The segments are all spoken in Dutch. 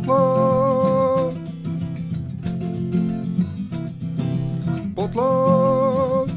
Potlood. Potlood.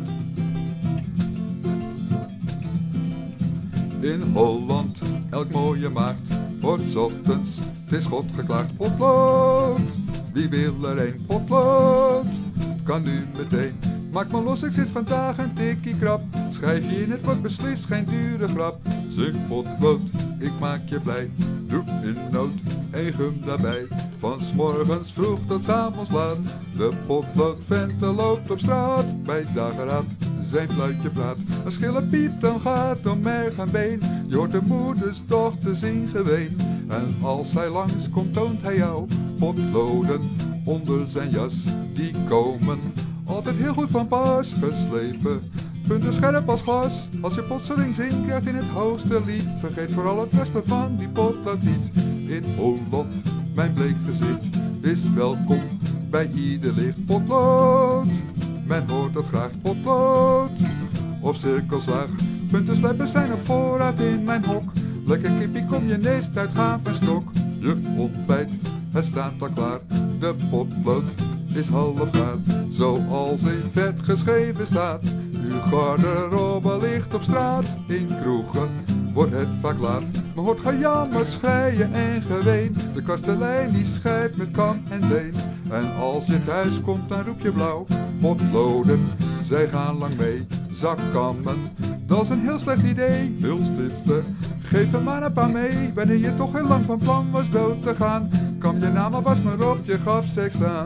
In Holland, elk mooie maagd, wordt 's ochtends, het is God geklaagd. Potlood, wie wil er een? Potlood, het kan nu meteen. Maak me los, ik zit vandaag een tikkie krap. Schrijf je in, het wordt beslist geen dure grap. Zing potlood, ik maak je blij. Doe in nood en gum daarbij. Van 's morgens vroeg tot 's avonds laat. De potloodventer loopt op straat. Bij dageraad zijn fluitje praat. Als schille piept, dan gaat om merg en been. Je hoort de moeders dochters in geween. En als hij langskomt, toont hij jou potloden onder zijn jas. Die komen altijd heel goed van pas, geslepen, punten scherp als glas. Als je plotseling zin krijgt in het hoogste lied, vergeet vooral het wespen van die potlood niet. In Holland, mijn bleek gezicht, is welkom bij ieder licht. Potlood, men hoort het graag. Potlood, of cirkelslag, punten slijpers zijn op voorraad in mijn hok. Lekker kippie, kom je nest uit gaaf en stok. Je ontbijt, het staat al klaar. De potlood is half gaar, zoals in vet geschreven staat. Uw garderobe ligt op straat. In kroegen wordt het vaak laat. Men hoort gejammer, schreien en geween. De kastelein die schrijft met kam en teen. En als je thuis komt, dan roep je blauw. Potloden, zij gaan lang mee. Zakkammen, dat is een heel slecht idee. Veel stiften, geef er maar een paar mee. Wanneer je toch heel lang van plan was dood te gaan, kan je naam alvast maar op je grafzerk staan.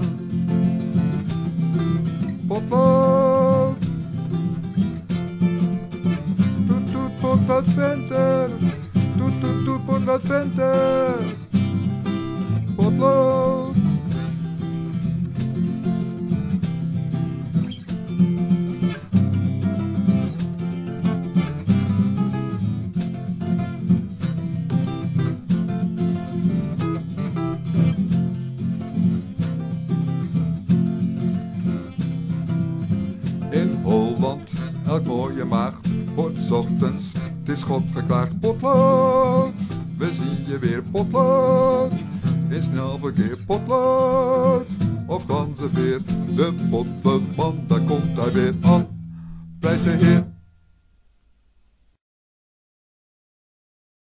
Potlood. Toet toet potloodventer. Toet toet toet potloodventer. Potlood. In Holland, elk mooie maagd, wordt 's ochtends, het is God geklaagd. Potlood, we zien je weer. Potlood, in snel verkeer. Potlood, of ganzenveer. De potloodman, daar komt hij weer aan. Prijs de Heer.